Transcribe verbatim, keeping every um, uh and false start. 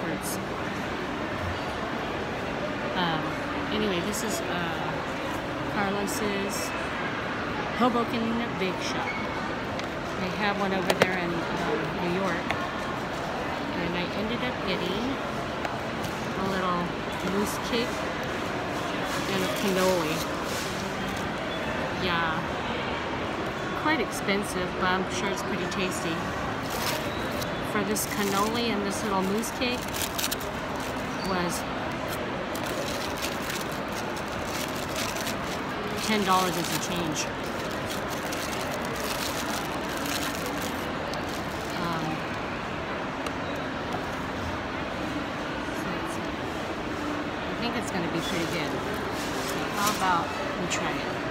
efforts. Um, anyway, this is uh, Carlos's Hoboken Bake Shop. They have one over there in um, New York. And I ended up getting a little mousse cake and a cannoli. Yeah, quite expensive, but I'm sure it's pretty tasty. For this cannoli and this little mousse cake was ten dollars and some change. Um, so it's, I think it's going to be pretty good. So how about we try it?